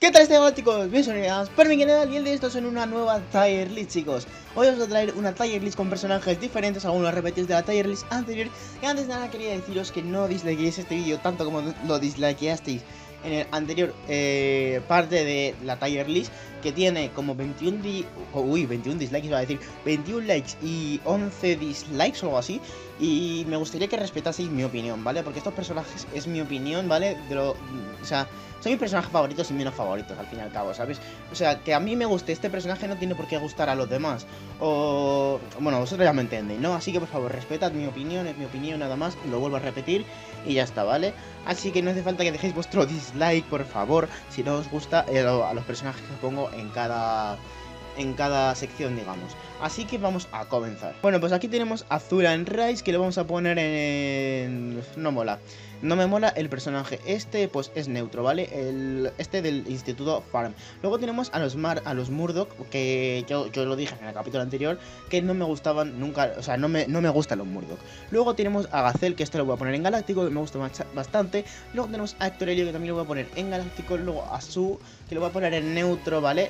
¿Qué tal están, chicos? Bienvenidos para mi canal y el de estos en una nueva tier list, chicos. Hoy os voy a traer una tier list con personajes diferentes, algunos repetidos de la tier list anterior. Y antes de nada quería deciros que no dislikeéis este vídeo tanto como lo dislikeasteis en el anterior parte de la tier list, que tiene como 21 dislikes, iba a decir 21 likes y 11 dislikes o algo así. Y me gustaría que respetaseis mi opinión, ¿vale? Porque estos personajes es mi opinión, ¿vale? O sea, son mis personajes favoritos y menos favoritos, al fin y al cabo, ¿sabes? O sea, que a mí me guste este personaje no tiene por qué gustar a los demás. O... bueno, vosotros ya me entendéis, ¿no? Así que, por favor, respetad mi opinión, es mi opinión nada más. Lo vuelvo a repetir y ya está, ¿vale? Así que no hace falta que dejéis vuestro dislike, por favor, si no os gusta a los personajes que pongo en cada sección, digamos. Así que vamos a comenzar. Bueno, pues aquí tenemos a Zuran Rice, que le vamos a poner en... no mola. No me mola el personaje. Este pues es neutro, ¿vale? Este del Instituto Farm. Luego tenemos a los Murdoch, que yo lo dije en el capítulo anterior, que no me gustaban nunca. O sea, no me gustan los Murdoch. Luego tenemos a Gazelle, que este lo voy a poner en Galáctico, que me gusta bastante. Luego tenemos a Héctor Helio, que también lo voy a poner en Galáctico. Luego a Su, que lo voy a poner en neutro, ¿vale?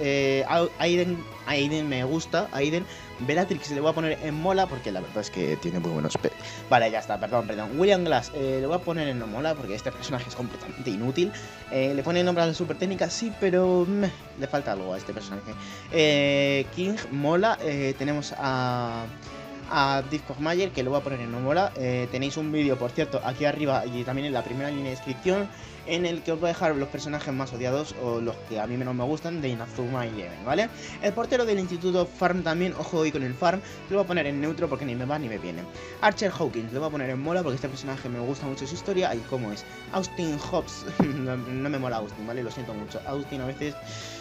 Aiden me gusta. Aiden. Bellatrix le voy a poner en mola, porque la verdad es que tiene muy buenos... Vale, ya está, perdón. William Glass le voy a poner en no mola, porque este personaje es completamente inútil. Le pone nombre a la super técnica, sí, pero le falta algo a este personaje. King mola. Tenemos a Discord Mayer, que lo voy a poner en no mola. Tenéis un vídeo, por cierto, aquí arriba y también en la primera línea de descripción, en el que os voy a dejar los personajes más odiados o los que a mí menos me gustan de Inazuma Eleven, ¿vale? El portero del Instituto Farm también, ojo hoy con el Farm, lo voy a poner en neutro porque ni me va ni me viene. Archer Hawkins lo voy a poner en mola porque este personaje me gusta mucho su historia y cómo es. Austin Hobbs, no me mola Austin, ¿vale? Lo siento mucho. Austin a veces...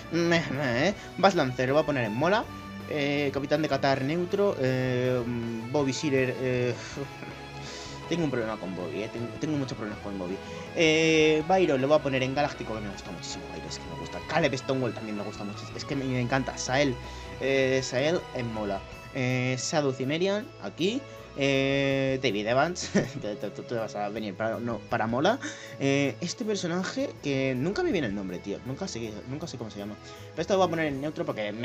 Buzz Lancer lo voy a poner en mola. Capitán de Qatar neutro. Bobby Sealer... tengo un problema con Bobby, tengo muchos problemas con Bobby. Byron lo voy a poner en Galáctico, que me gusta muchísimo. Byron es que me gusta. Caleb Stonewall también me gusta mucho. Es que me encanta. Sael en mola. Shadow Cimmerian aquí. David Evans. Tú vas a venir para mola. Este personaje que nunca me viene el nombre, tío. Nunca sé cómo se llama. Pero esto lo voy a poner en neutro porque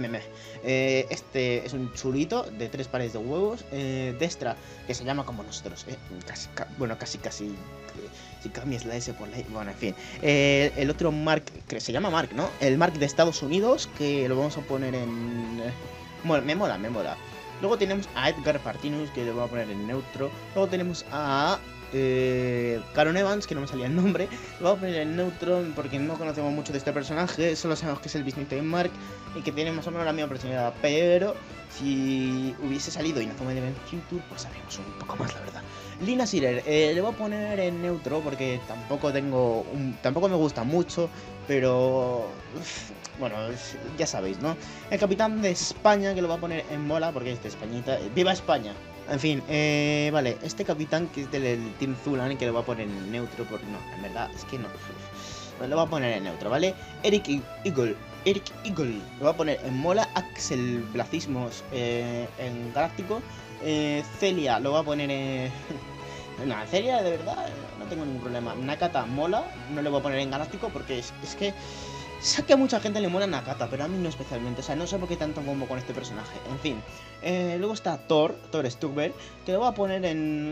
este es un chulito de 3 pares de huevos. Destra, que se llama como nosotros. Casi. Si cambias la S por la I. Bueno, en fin. El otro Mark, que se llama Mark, ¿no? El Mark de Estados Unidos, que lo vamos a poner en... bueno, me mola. Luego tenemos a Edgar Partinus, que le voy a poner en neutro. Luego tenemos a Caron Evans, que no me salía el nombre. Lo voy a poner en neutro porque no conocemos mucho de este personaje. Solo sabemos que es el bisnieto de Mark y que tiene más o menos la misma personalidad. Pero si hubiese salido Inazuma Eleven Future, pues sabríamos un poco más, la verdad. Lina Sealer, le voy a poner en neutro porque tampoco me gusta mucho, pero... bueno, ya sabéis, ¿no? El capitán de España, que lo va a poner en mola porque es de Españita. ¡Viva España! En fin, vale, este capitán que es del Team Zulan, que lo va a poner en neutro, porque no, en verdad, es que no. Lo va a poner en neutro, ¿vale? Eric Eagle, lo va a poner en mola. Axel Blacismos en Galáctico. Celia lo va a poner en... no, Celia de verdad no tengo ningún problema. Nakata mola, no le voy a poner en Galáctico porque es que... sé que a mucha gente le mola Nakata, pero a mí no especialmente. O sea, no sé por qué tanto combo con este personaje. En fin. Luego está Thor Stuckberg, que lo voy a poner en...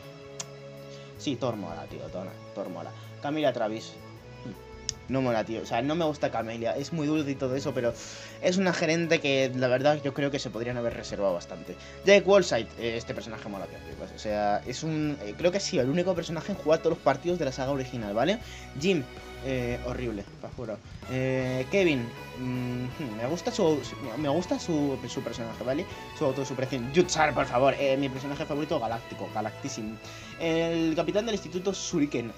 sí, Thor mola, tío. Thor mola. Camila Travis. No mola, tío. O sea, no me gusta Camelia. Es muy dulce y todo eso, pero es una gerente que, la verdad, yo creo que se podrían haber reservado bastante. Jake Wallside, este personaje mola, tío. O sea, es un... creo que ha sido el único personaje en jugar todos los partidos de la saga original, ¿vale? Jim, horrible, para juro. Kevin, me gusta su personaje, ¿vale? Su autosuperación. Yutsar, por favor, mi personaje favorito, Galactísimo. El capitán del Instituto Shuriken,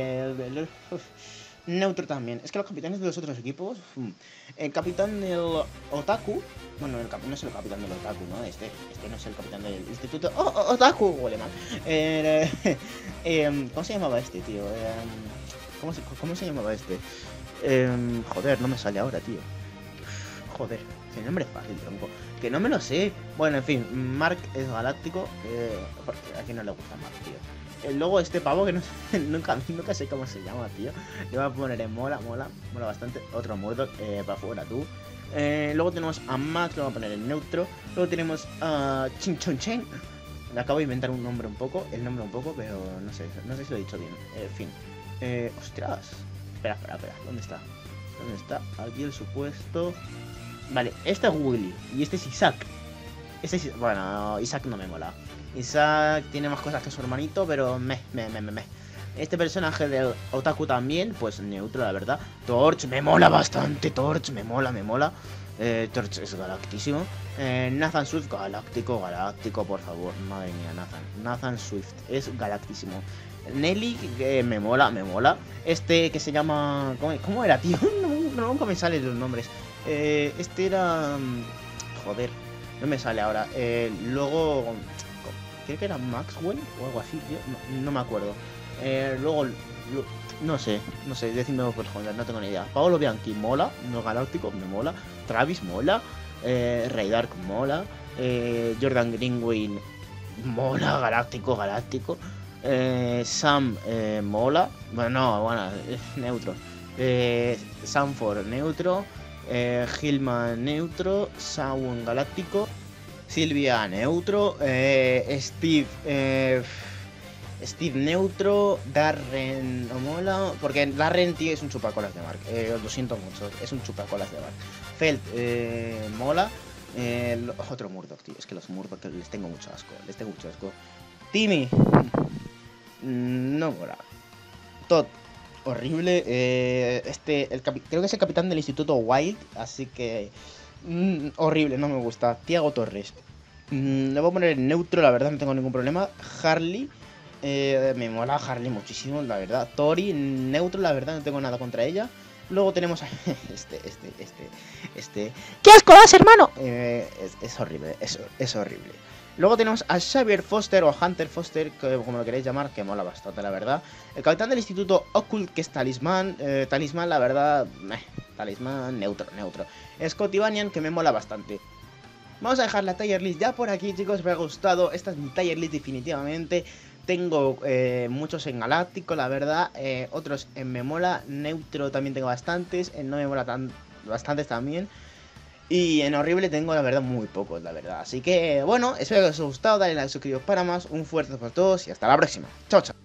neutro también. Es que los capitanes de los otros equipos... el capitán del Otaku... bueno, no es el capitán del Otaku, ¿no? Este no es el capitán del Instituto... Otaku! Huele mal. ¿Cómo se llamaba este, tío? ¿Cómo se llamaba este? Joder, no me sale ahora, tío. Joder, el nombre es fácil, tronco. Que no me lo sé. Bueno, en fin, Mark es galáctico. Porque a quien no le gusta Mark, tío. Luego este pavo que no sé, nunca sé cómo se llama, tío. Le voy a poner en mola bastante. Otro Murdoch, para afuera tú. Luego tenemos a Max, lo voy a poner en neutro. Luego tenemos a Chin Chon Chen. Me acabo de inventar el nombre un poco, pero no sé si lo he dicho bien. En fin. Ostras. Espera. ¿Dónde está? Aquí el supuesto. Vale, este es Willy y este es Isaac. Bueno, Isaac no me mola. Isaac tiene más cosas que su hermanito, pero me. Este personaje del Otaku también, pues neutro, la verdad. Torch me mola bastante, Torch me mola. Torch es galactísimo. Nathan Swift, galáctico, por favor. Madre mía, Nathan Swift es galactísimo. Nelly, me mola. Este que se llama... ¿Cómo era, tío? Nunca me salen los nombres. Este era... Joder, no me sale ahora. Luego... Creo que era Maxwell o algo así, tío. No me acuerdo. Luego... No sé, decidme por joder, no tengo ni idea. Paolo Bianchi mola, no galáctico, me mola. Travis mola. Ray Dark mola. Jordan Greenway mola, galáctico. Sam mola. Bueno, neutro. Sanford neutro. Hillman neutro. Saun galáctico. Silvia neutro. Steve neutro. Darren no mola. Porque Darren, tío, es un chupacolas de Mark. Lo siento mucho, es un chupacolas de Mark. Felt mola. Otro Murdoch, tío. Es que los Murdoch les tengo mucho asco. Timmy no mola. Todd horrible. Creo que es el capitán del Instituto Wild. Así que horrible, no me gusta. Tiago Torres, le voy a poner en neutro, la verdad, no tengo ningún problema. Harley, me mola Harley muchísimo, la verdad. Tori, neutro, la verdad, no tengo nada contra ella. Luego tenemos a ¡qué asco das, hermano! Es horrible, es horrible. Luego tenemos a Xavier Foster o Hunter Foster, como lo queréis llamar, que mola bastante, la verdad. El capitán del Instituto Occult, que es Talismán. Talismán, la verdad, Talismán, neutro. Scotty Banyan, que me mola bastante. Vamos a dejar la tier list ya por aquí, chicos. Me ha gustado. Esta es mi tier list definitivamente. Tengo muchos en galáctico, la verdad. Otros en me mola. Neutro también tengo bastantes. En no me mola bastantes también. Y en horrible tengo, la verdad, muy pocos, la verdad. Así que, bueno, espero que os haya gustado. Dale like, suscribiros para más. Un fuerte abrazo a todos y hasta la próxima. Chao, chao.